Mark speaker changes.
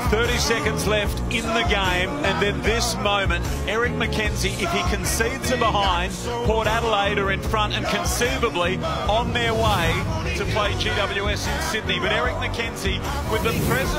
Speaker 1: 30 seconds left in the game, and then this moment, Eric McKenzie, if he concedes a behind, Port Adelaide are in front and conceivably on their way to play GWS in Sydney. But Eric McKenzie with the presence